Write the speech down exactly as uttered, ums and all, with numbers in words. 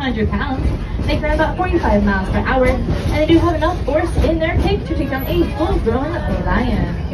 hundred pounds. They run about forty-five miles per hour, and they do have enough force in their kick to take down a full-grown lion.